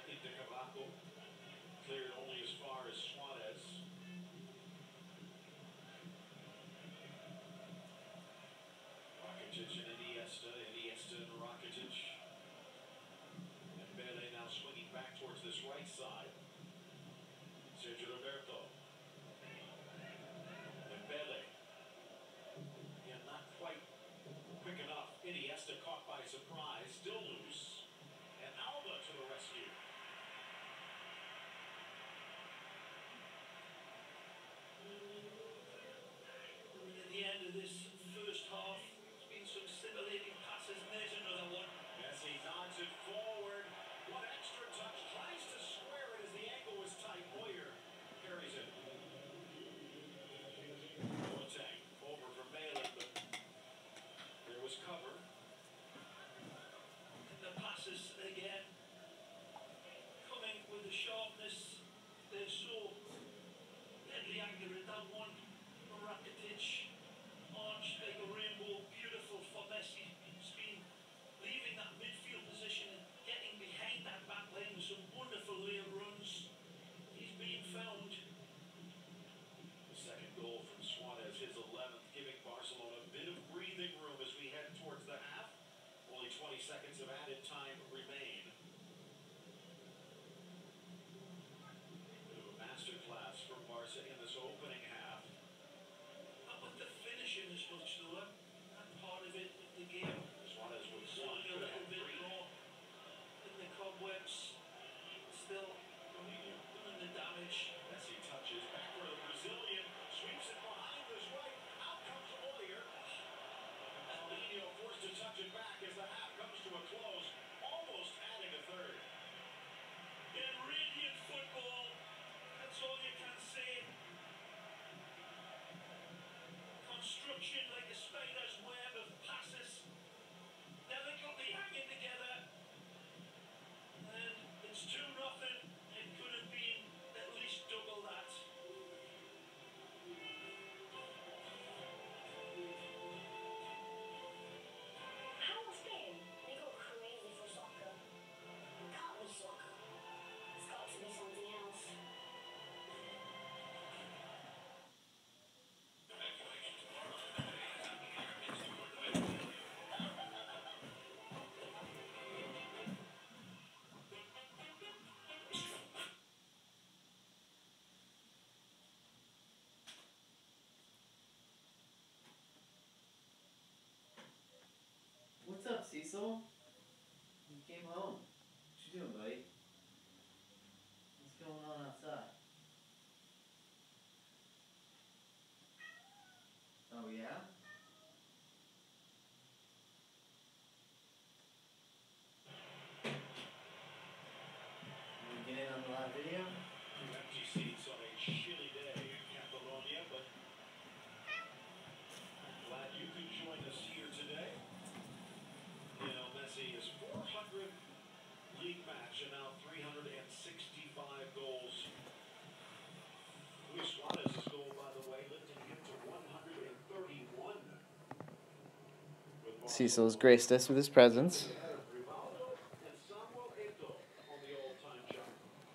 into Cavaco. Cleared only as far as Suarez. Rakitic and Iniesta. Iniesta and Rakitic. Dembele now swinging back towards this right side. Sergio Roberto. Dembele. Yeah, not quite quick enough. Iniesta caught by surprise. Still loose. And Alba to the rescue. At the end of this first half, there's been some scintillating passes, and there's another one. Messi nods it forward. One extra touch. Tries to square it as the angle was tight. Neuer carries it. Boateng over for Malin, but there was cover. And the passes again, coming with the sharpness. They're so deadly accurate. That one, Rakitic, arched like a rainbow, beautiful for Messi. He's been leaving that midfield position and getting behind that back line with some wonderful layer runs. He's being found. The second goal from Suarez, his 11th, giving Barcelona a bit of breathing room as we head towards the half. Only 20 seconds of added time remain. Bit of a masterclass from Barca in this opening half. Not with the finishing as much though. That part of it, the game, Suarez with still one, a could have little had bit three. more in the cobwebs. Still doing the damage. Messi touches back for the Brazilian, sweeps it behind his right. Out comes Neuer. Paulinho forced to touch it back as the half comes to a close, almost adding a third. In radiant football, that's all you can say. Construction like a spider's web of passes, delicately hanging together. And it's 2-0. It could have been at least double that. How was Spain? They go crazy for soccer. It can't be soccer. It's got to be something else. What's up, Cecil? You came home. What you doing, buddy? What's going on outside? Oh, yeah? You wanna get in on the live video? Empty seats on a chilly day in Catalonia, but glad you could join us here today. Lionel Messi is 400 league match and now 365 goals. Luis Suarez's goal, by the way, lifting him to 131. Cecil's graced us with his presence. Rivaldo and Samuel Eto'o on the all-time chart.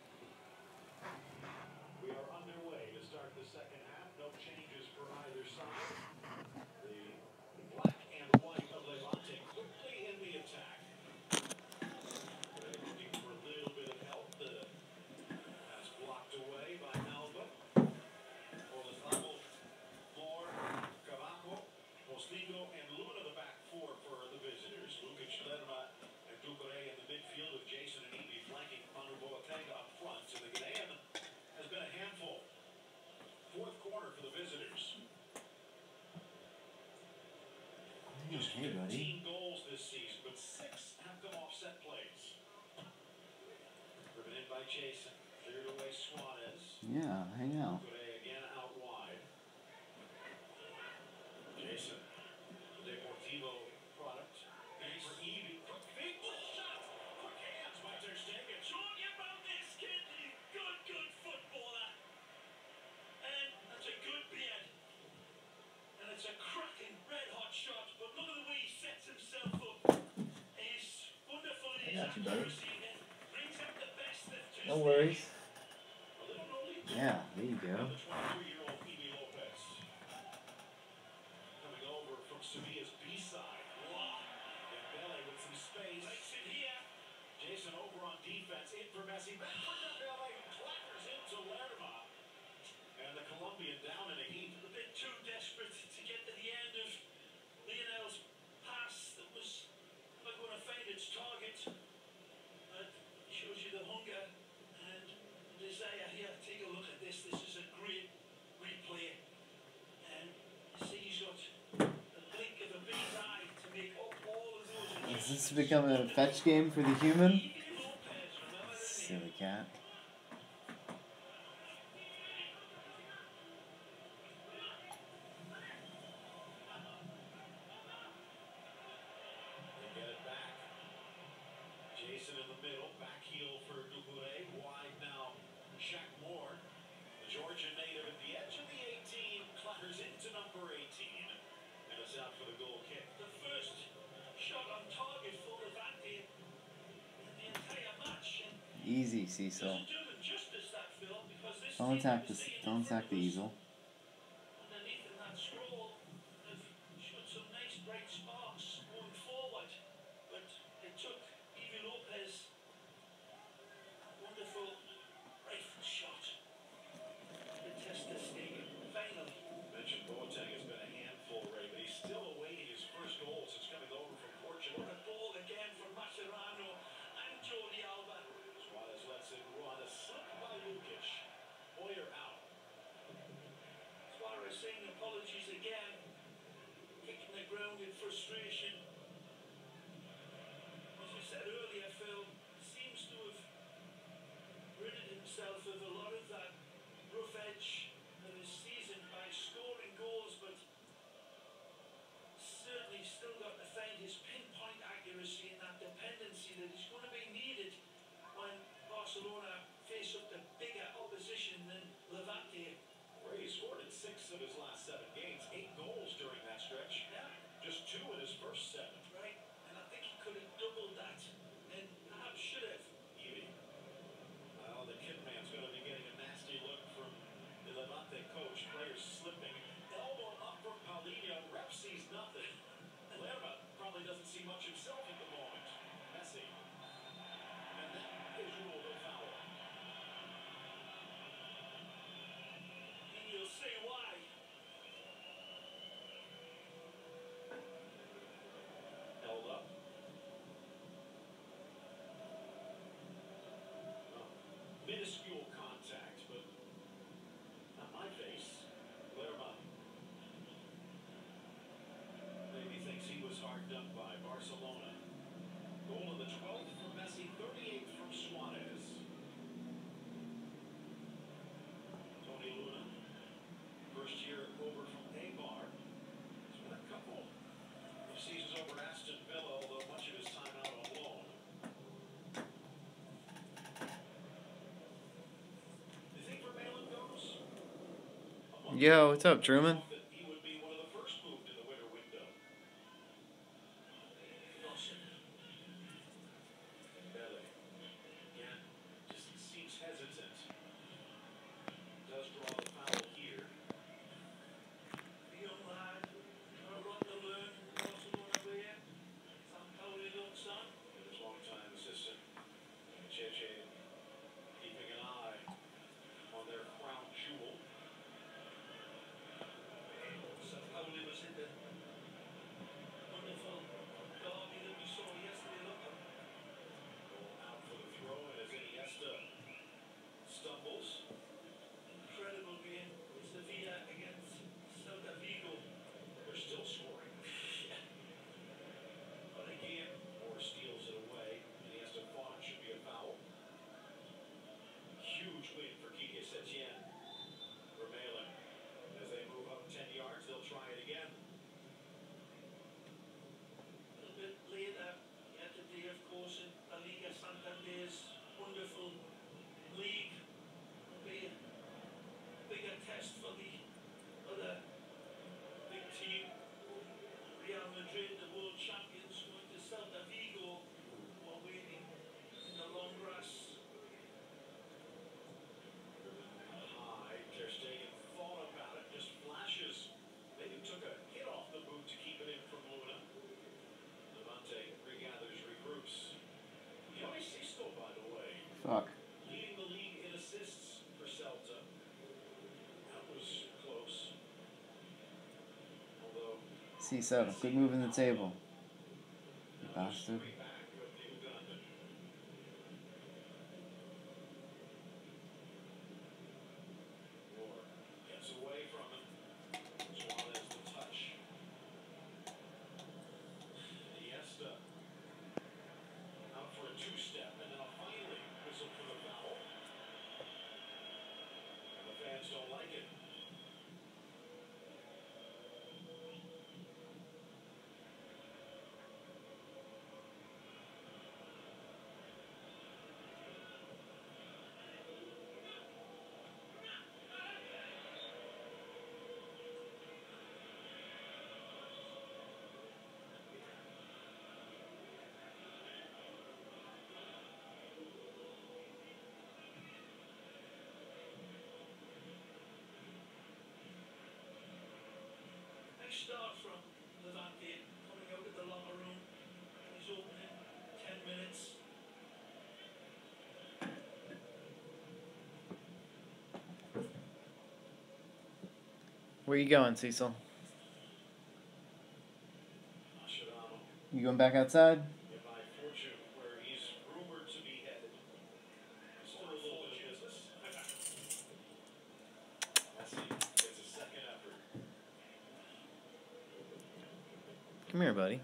We are underway to start the second half. No changes for either side. The black and white of Levante quickly in the attack. They're looking for a little bit of help. The pass blocked away by Alba. Olazabal, Moore, Cavaco, Postigo, and Luna the back four for the visitors. Lukic, Lerma, and Ducouré in the midfield with Jason and Evie flanking Manu Boateng up front. And the Ghanaian has been a handful. Fourth quarter for the visitors. Just Hey, 15 buddy. goals this season, but 6 have come off set plays. Driven in by Jason. Cleared away Suarez. Yeah, hang out. Ducouré again out wide. Jason, the Deportivo product. Thanks for Evie. Quick feet, shot. Quick hands by Ter Stegen. Talking about this kid, he's good footballer. And that's a good beard. And it's a cracking red-hot shot, but look at the way he sets himself up. He's wonderful in his got you, buddy. accuracy and brings out the best No worries. A little no lead to Yeah, there you the go. 23-year-old Phoebe Lopez. Coming over from Sevilla's B-side. Wow. Dembele with some space. Makes it here. Jason over on defense. In for Messi. Back for Dembele. Clatters into Lerma. And the Colombian down in a heap. A bit too desperate to get to the end of Lionel's pass that was not going to find its target. But it shows you the hunger and the desire here. Take a look at this. This is a great replay. And you see he's got a blink of a bee's eye to make up all of those Has this adjustments. become a fetch game for the human? Phoebe Lopez, remember the name. Silly cat. They get it back. Jason in the middle. Back heel for Doucouré. Wide now. Shaq Moore. The Georgian native at the edge of the 18. Clatters into number 18. And it's out for the goal kick. The first shot on target for Levante in the entire match. And Easy, Cecil. doesn't do them justice, that film, because this Don't team attack was this. staying in Don't front attack the of us. easel. Underneath in that scroll, they've showed some nice bright sparks going forward, but it took Phoebe Lopez a wonderful rifle shot to test the stadium. Finally, Mentioned Boateng has been a handful, Ray, but he's still awaiting his first goal since coming over from Portugal. what a ball again from Mascherano and Jordi Alba. Suarez lets it run. A slip by Lukic. Hoyer out. Suarez saying apologies again, kicking the ground in frustration. As you said earlier, Phil seems to have ridded himself of a lot of that rough edge of his season by scoring goals, but certainly still got to find his pinpoint accuracy and that dependency that is going to be needed when Barcelona face up to bigger opposition than Levante. Ray scored in 6 of his last 7 games. 8 goals during that stretch. Yeah, Just 2 in his first 7. right. And I think he could have doubled that, and perhaps should have. Evie. Well, the kid man's going to be getting a nasty look from the Levante coach. Players slipping. Elbow up from Paulinho. Ref sees nothing. Lerma probably doesn't see much himself at the moment. Messi. And that is ruled a foul. And you'll see why. Held up. Well, minuscule contact, but not my face. Lerma. Maybe thinks he was hard done by Barcelona. Goal of the 12th from Messi, 38th from Suarez. Tony Luna. First year over from Eibar. He's been a couple of seasons over at Aston Villa, although much of his time out on loan. Do you think Vermaelen goes? A month Yo, what's up, Truman? that he would be one of the first moved in the winter window. Lawson. Dembele. Again, just seems hesitant. Does draw the foul here. The young lad, got a lot to learn in the Barcelona way. Sampaoli looks on. And his longtime assistant, Cheche, keeping an eye on their crown jewel. Cecil, quit moving the table. You bastard. Back of the Ugandan. Moore gets away from him. Suarez the touch. Iniesta out for a two-step, and now finally whistle for the foul. And the fans don't like it. Nice start from Levante coming out of the locker room. He's opening 10 minutes. Where you going, Cecil? Mascherano You going back outside? in by Fortune, where he's rumored to be headed. Still a little bit of business. Messi gets a second effort. Come here, buddy.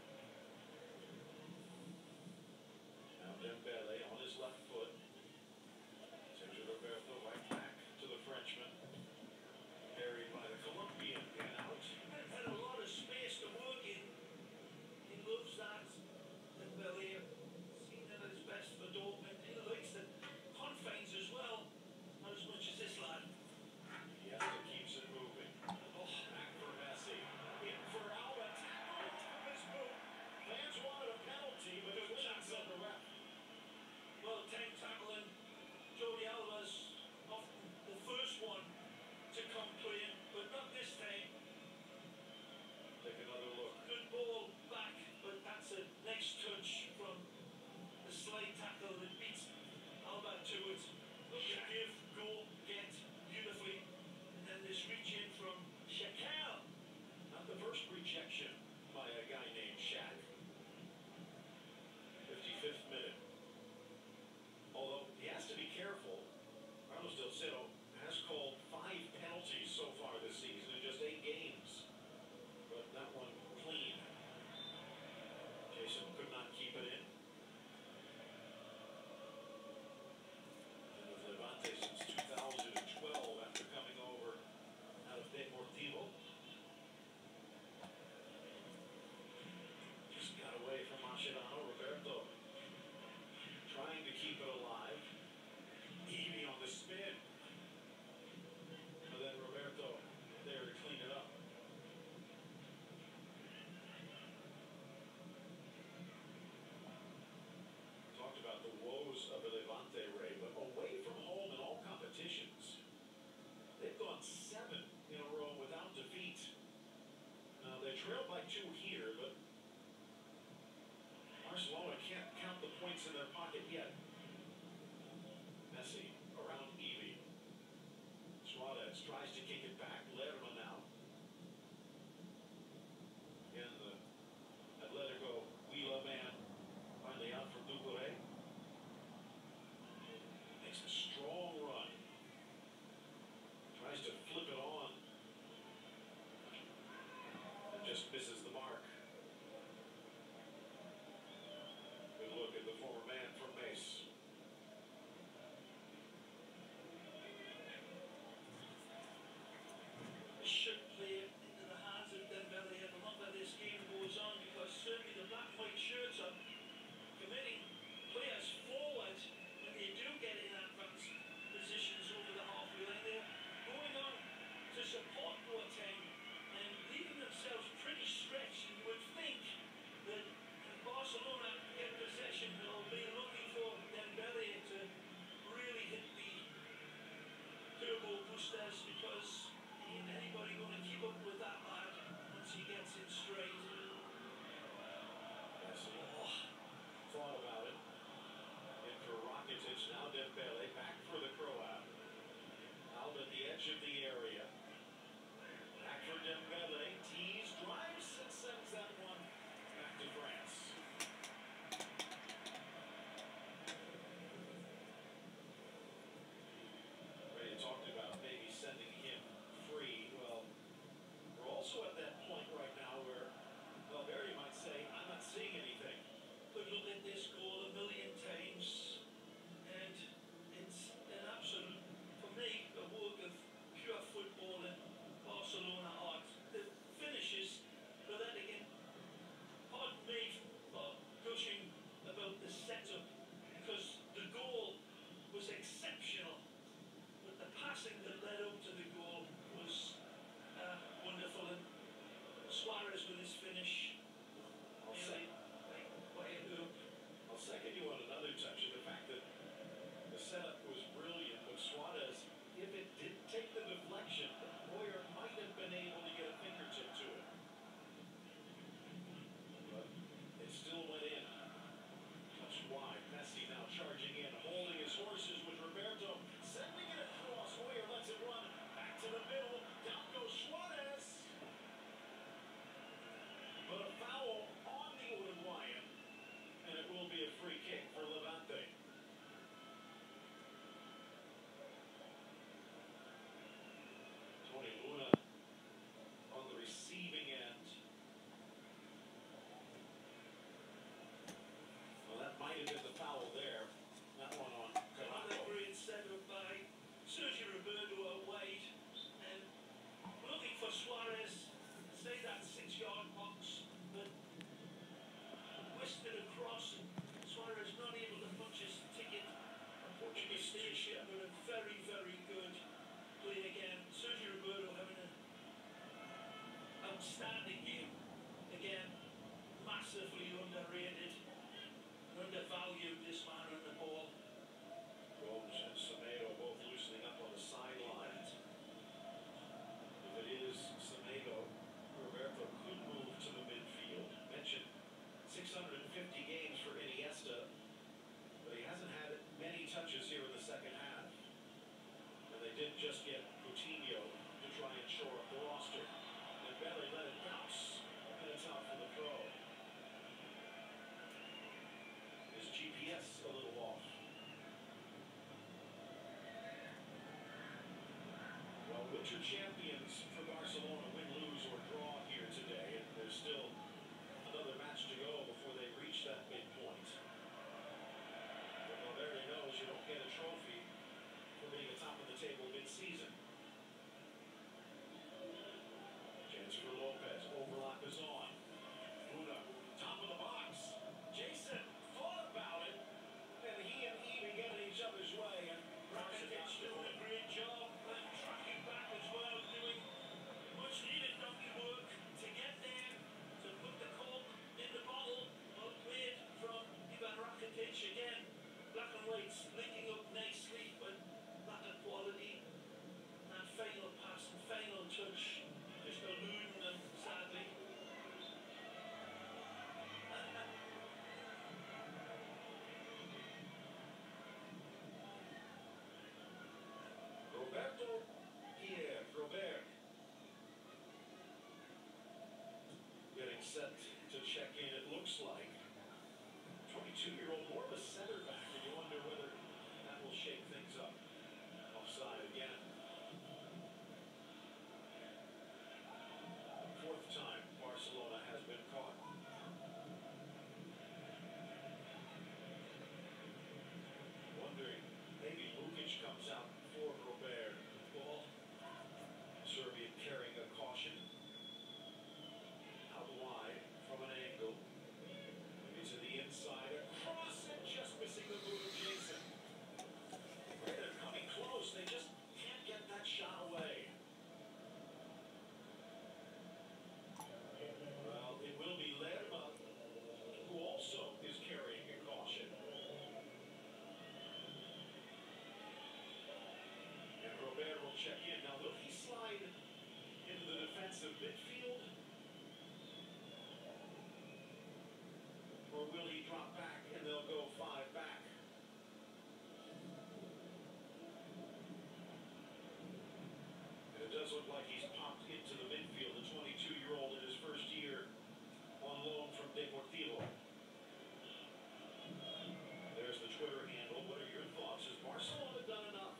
Now Dembele on his left foot. Sergio Roberto right back to the Frenchman. Carried by the Colombian and out. Had a lot of space to work in. He loves that. Dembele, seen it at his best for Dortmund. He likes the confines as well. Not as much as this lad. Iniesta keeps it moving. Oh, back for Messi. In for Alba. Tackle to his boot. Fans wanted a penalty, but it was shots on the ref. Well, tank tackling. Jordi Alba's often the first one to come clean, but not this time. Take another look. Good ball back, but that's a nice touch from the slide tackle that beats Alba to it. Look at give, go, get beautifully. And then this reach in from Shaquille. Not the first rejection by a guy named Shaq. 55th minute. Although he has to be careful, Carlos Del Cero has called 5 penalties so far this season in just 8 games. But that one clean. Jason could not keep it in. And with Levante since 2012 after coming over out of Deportivo. Just got away from Mascherano. Roberto trying to keep it alive. Evie on the spin. And then Roberto there to clean it up. Talked about the woes of the Levante, Ray, but away from home in all competitions, they've gone 7 in a row without defeat. Now they trailed by 2 here, but Barcelona can't count the points in their pocket yet. Messi around Evie. Suarez tries to kick it back. Lerma now. Again, the Atletico Huila man finally out from Ducouré. Makes a strong run. Tries to flip it on. And just misses the mark. Good look at the former man from Mace. Sergio Roberto out wide. And looking for Suarez. Stay that 6-yard box. But twisted across. Suarez not able to punch his ticket. Unfortunately, station, but a very, very good play again. Sergio Roberto having an outstanding game. Again, massively underrated. Undervalued, this man on the ball. Gomes and Semedo both loosening up on the sidelines. If it is Semedo, Roberto could move to the midfield. Mentioned 650 games for Iniesta, but he hasn't had many touches here in the second half. And they did just get Coutinho to try and shore up the roster. And Belly let it bounce, and it's out for the throw. His GPS a little off. Well, winter champions for Barcelona, win, lose, or draw here today, and there's still another match to go before they reach that midpoint. But Valverde knows you don't get a trophy for being atop of the table mid-season. Chance for Lopez, overlap is on. Una, top of the box. Jason thought about it, and he and Evie get in each other's way, and Rakitic doing a great job. And tracking back as well. Doing much needed donkey work to get there. To put the cork in the bottle. Well played from Ivan Rakitic again. Black and whites linking up nicely, but lack of quality. That final pass and final touch just eluding them, sadly. Roberto Pierre Robert getting set to check in, it looks like. 22-year-old, more of a center back, and you wonder whether that will shake things up. Offside again. Fourth time Barcelona has been caught. Wondering, maybe Lukic comes out for Robert. Ball. Serbia carrying a caution. Out wide from an angle. Maybe to the inside. Across and just missing the move of Jason. They're coming close. They just can't get that shot away. Well, it will be Lerma, who also is carrying a caution. And Robert will check in. Now, will he slide into the defensive midfield? Or will he drop back and they'll go 5 back? And it does look like he's popped into the midfield, the 22-year-old in his first year on loan from Deportivo. There's the Twitter handle. What are your thoughts? Has Barcelona done enough?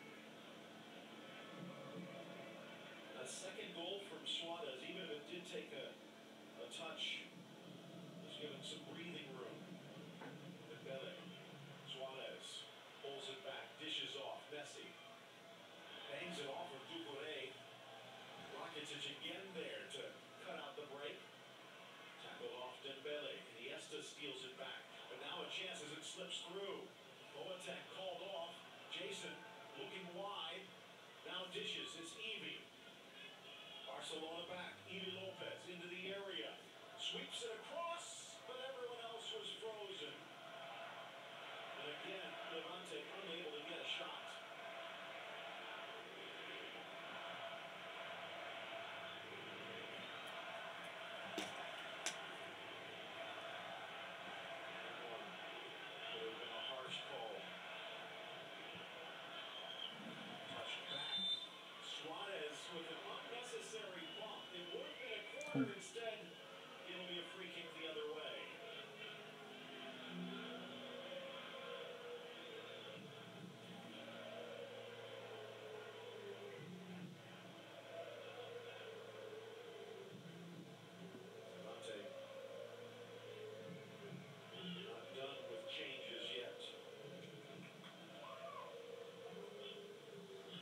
That second goal from Suarez, even if it did take a touch, was given some breathing room. Dembele, Suarez pulls it back, dishes off, Messi bangs it off of Ducouré. Rakitic again there to cut out the break. Tackled off Dembele. Iniesta steals it back, but now a chance as it slips through. Boateng called off. Jason looking wide. Now dishes. It's Evie. Barcelona back. Evie Lopez into the area. Sweeps it across, but everyone else was frozen. And again, Levante unable to get a shot. Would have been a harsh call. Touched back. Suarez with an unnecessary bump. It would have been a corner instead. It'll be a free kick the other way. Levante not done with changes yet.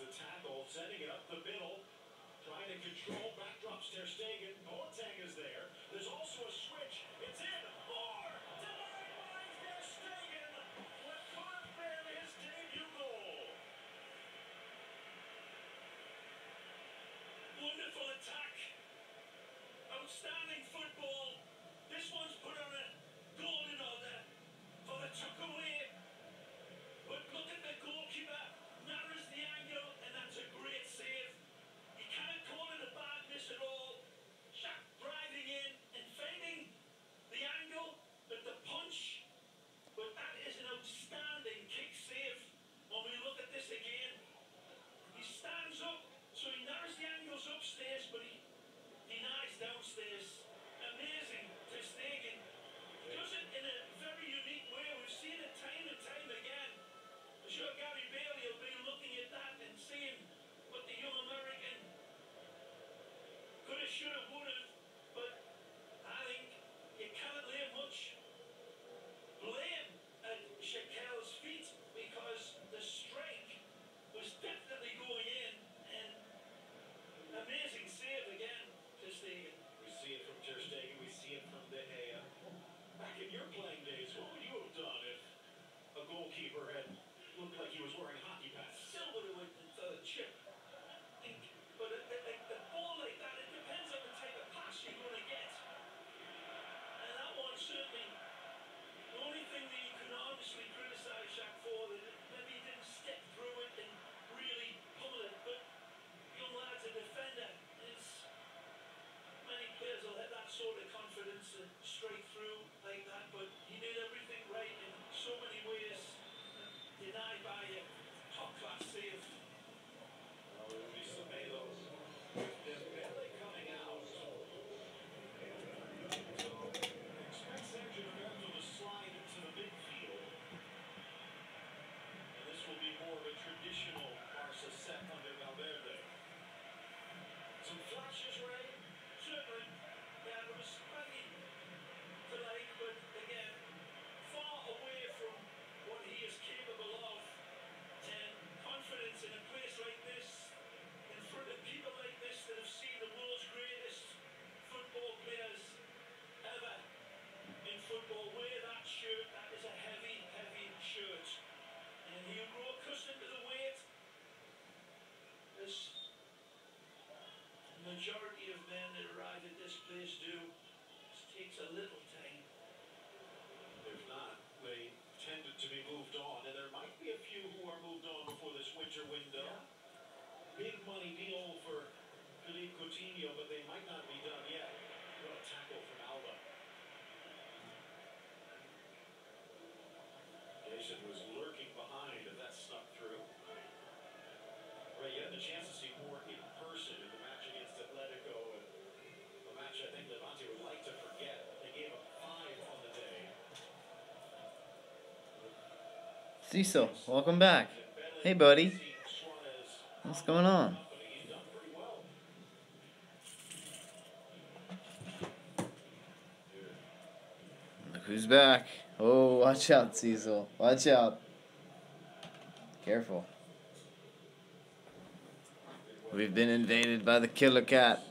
the tackle, setting it up the middle, trying to control. Back drops Ter Stegen. Boateng is there. There's also a switch. It's in. More! Denied by Ter Stegen. What could have been his debut goal. Wonderful attack. Outstanding football. This one's put on a golden order for the tuck away. But look at the goalkeeper. Narrows the angle, and that's a great save. You can't call it a bad miss at all. Shaq driving in and finding the angle, but the punch. But that is an outstanding kick save. When we look at this again, he stands up, so he narrows the angles upstairs, but he denies downstairs. Amazing. Ter Stegen does it in a very unique way. We've seen it time and time again. I'm sure Gary Bailey will be looking at that and seeing what the young American could have, should have, would have. But I think you can't lay much blame at Shaquille's feet because the strike was definitely going in, and amazing save again, Ter Stegen. We see it from Ter Stegen. We see it from De Gea. Back in your playing days, what would you have done if a goalkeeper had looked like he was wearing hockey pads? Still would have went for the chip. But a ball like that, it depends on the type of pass you're going to get. And that one certainly, the only thing that you can honestly criticise Shaq for, that maybe he didn't step through it and really pummel it. But young lad's a defender. It's, many players will have that sort of confidence and straight through like that, but he did everything right in so many ways. Denied by a top-class save. Well, it would be Semedo with Dembele coming out. So, expect Sergio Roberto to slide into the midfield. And this will be more of a traditional Barca set under Valverde. Some flashes, Ray. Certainly, yeah, there was plenty to like, but again, far away from what he is capable of. And confidence in a place like this, in front of people like this that have seen the world's greatest football players ever in football wear that shirt. That is a heavy, heavy shirt. And he'll grow accustomed to the weight. As the majority of men that arrive at this place do. It takes a little time. If not, they tended to be moved on, and there might be a few who are moved on before this winter window. Big money deal for Philippe Coutinho, but they might not be done yet. What a tackle from Alba. Jason was lurking behind, and that snuck through. Ray, you had the chance to see more in person in the match against Atletico, and a match I think Levante would like to forget. They gave up 5 on the day. Cecil, welcome back. Hey, buddy. What's going on? Look who's back. Oh, watch out, Cecil. Watch out. Careful. We've been invaded by the killer cat.